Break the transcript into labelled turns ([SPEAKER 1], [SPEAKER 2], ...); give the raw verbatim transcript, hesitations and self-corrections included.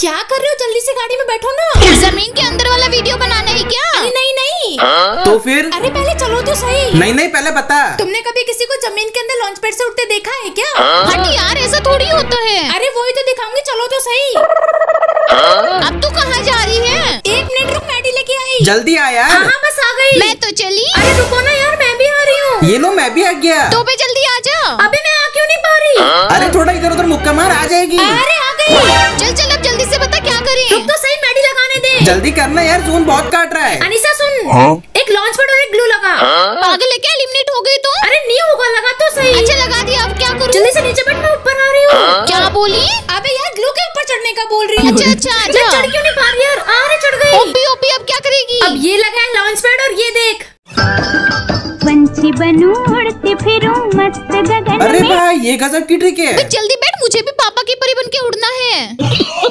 [SPEAKER 1] क्या कर रहे हो? जल्दी से गाड़ी में बैठो ना।
[SPEAKER 2] जमीन के अंदर वाला वीडियो बनाना है क्या?
[SPEAKER 1] अरे नहीं नहीं।
[SPEAKER 3] तो फिर?
[SPEAKER 1] अरे पहले चलो तो सही।
[SPEAKER 3] नहीं नहीं पहले बता।
[SPEAKER 1] तुमने कभी किसी को जमीन के अंदर लॉन्च पैड से उठते देखा है क्या?
[SPEAKER 2] हट यार, ऐसा थोड़ी होता है।
[SPEAKER 1] अरे वही तो दिखाऊंगी, चलो तो सही।
[SPEAKER 2] अब तू कहाँ जा रही है?
[SPEAKER 1] एक मिनट रुक, मैडी लेके आई।
[SPEAKER 3] जल्दी आ यार।
[SPEAKER 1] हाँ बस आ गई।
[SPEAKER 2] मैं तो चली।
[SPEAKER 1] अरे रुको ना यार, मैं भी आ रही हूँ।
[SPEAKER 3] ये लो मैं भी आ गया।
[SPEAKER 2] तो पे जल्दी आ जा।
[SPEAKER 1] अबे मैं आ क्यों नहीं पा रही?
[SPEAKER 3] अरे थोड़ा इधर उधर मुक्का मार, आ जाएगी।
[SPEAKER 1] अरे आ गई।
[SPEAKER 2] चल चल अब जल्दी से बता क्या करें।
[SPEAKER 1] रुक तो सही, मैडी लगाने दे।
[SPEAKER 3] जल्दी करना यार, जून बहुत काट रहा है।
[SPEAKER 1] अनीसा सुन, एक लॉन्च पैड और एक ग्लू लगा।
[SPEAKER 2] पागल है क्या? एलिमिनेट हो गई तो?
[SPEAKER 1] अरे नहीं होगा, लगा तो सही।
[SPEAKER 2] अच्छा लगा दिया, अब क्या करूं?
[SPEAKER 1] जल्दी से नीचे बैठ, मैं ऊपर आ रही हूँ।
[SPEAKER 2] क्या बोली?
[SPEAKER 1] अबे यार ग्लू के ऊपर चढ़ने का बोल रही हूँ।
[SPEAKER 2] अच्छा अच्छा
[SPEAKER 1] मैं
[SPEAKER 2] आजा।
[SPEAKER 1] चढ़ क्यों नहीं पा रही यार? अरे चढ़ गई।
[SPEAKER 2] ओपी ओपी अब क्या करेगी?
[SPEAKER 1] अब ये लगा है लॉन्च पैड और ये देख।
[SPEAKER 4] पंछी बनूं उड़ती फिरूं मस्त गगन में।
[SPEAKER 3] अरे भाई ये गजब की ट्रिक है।
[SPEAKER 2] जल्दी बैठ, मुझे भी पापा की परी बन के उड़ना है।